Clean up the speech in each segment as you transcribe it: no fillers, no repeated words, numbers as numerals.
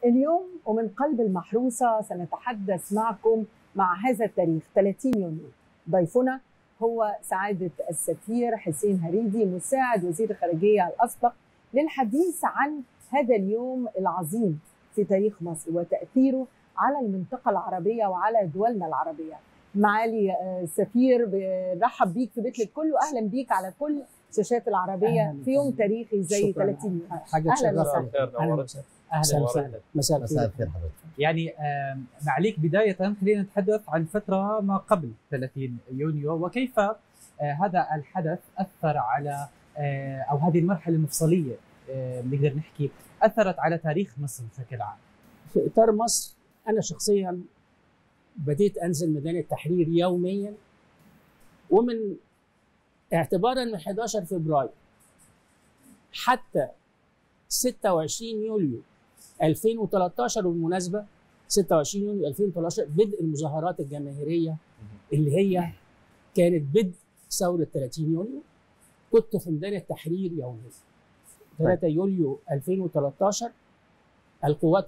اليوم ومن قلب المحروسة سنتحدث معكم مع هذا التاريخ 30 يونيو. ضيفنا هو سعادة السفير حسين هريدي مساعد وزير الخارجية الأسبق للحديث عن هذا اليوم العظيم في تاريخ مصر وتأثيره على المنطقة العربية وعلى دولنا العربية. معالي السفير برحب بيك في بيت الكل وأهلا بيك على كل شاشات العربية في يوم تاريخي زي 30 يونيو. أهلا وسهلا. اهلا وسهلا. مساء الخير حضرتك. يعني معليك بدايه خلينا نتحدث عن فتره ما قبل 30 يونيو وكيف هذا الحدث اثر على او هذه المرحله المفصليه نقدر نحكي اثرت على تاريخ مصر بشكل عام. في اطار مصر انا شخصيا بديت انزل ميدان التحرير يوميا، ومن اعتبارا من 11 فبراير حتى 26 يوليو 2013 بالمناسبة 26 يونيو 2013 بدء المظاهرات الجماهيرية اللي هي كانت بدء ثورة 30 يونيو. كنت في ميدان التحرير يوميا. 3 يوليو 2013 القوات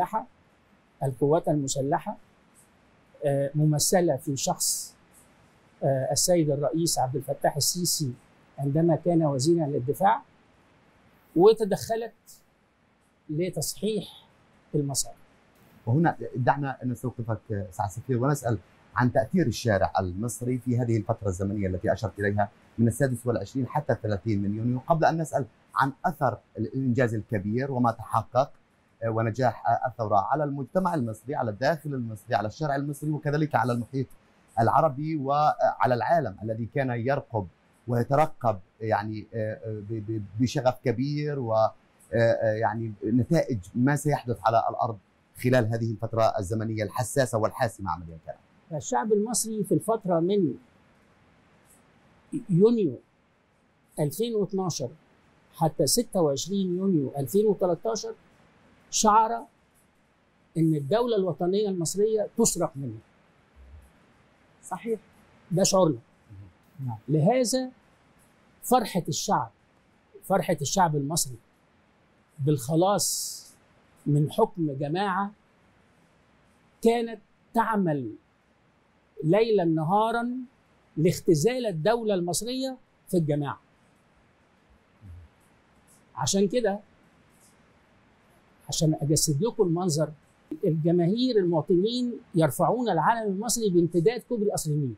المسلحة ممثلة في شخص السيد الرئيس عبد الفتاح السيسي عندما كان وزيرا للدفاع، وتدخلت لتصحيح المسار. وهنا دعنا نستوقفك سعادة السفير ونسأل عن تأثير الشارع المصري في هذه الفترة الزمنية التي أشرت إليها من السادس والعشرين حتى 30 من يونيو، قبل أن نسأل عن أثر الإنجاز الكبير وما تحقق ونجاح الثورة على المجتمع المصري، على الداخل المصري، على الشارع المصري، وكذلك على المحيط العربي وعلى العالم الذي كان يرقب ويترقب يعني بشغف كبير ويعني نتائج ما سيحدث على الأرض خلال هذه الفترة الزمنية الحساسة والحاسمة عمليا كان. الشعب المصري في الفترة من يونيو 2012 حتى 26 يونيو 2013 شعر أن الدولة الوطنية المصرية تسرق منه. صحيح. ده شعورنا. لهذا فرحة الشعب المصري بالخلاص من حكم جماعة كانت تعمل ليلا نهارا لاختزال الدولة المصرية في الجماعة. عشان كده، عشان أجسد لكم المنظر، الجماهير المواطنين يرفعون العلم المصري بامتداد كوبري قصر النيل.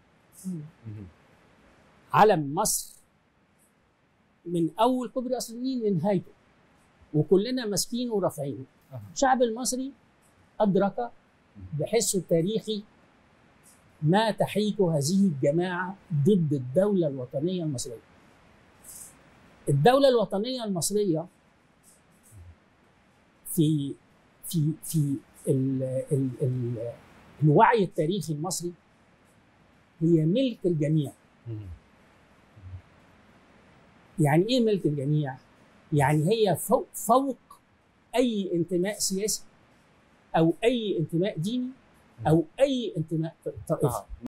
علم مصر من أول كوبري قصر النيل لنهايته، وكلنا ماسكينه ورافعينه. الشعب المصري أدرك بحسه التاريخي ما تحيكه هذه الجماعة ضد الدولة الوطنية المصرية. الدولة الوطنية المصرية في في في الوعي التاريخي المصري هي ملك الجميع. يعني ايه ملك الجميع؟ يعني هي فوق اي انتماء سياسي او اي انتماء ديني او اي انتماء طائفي.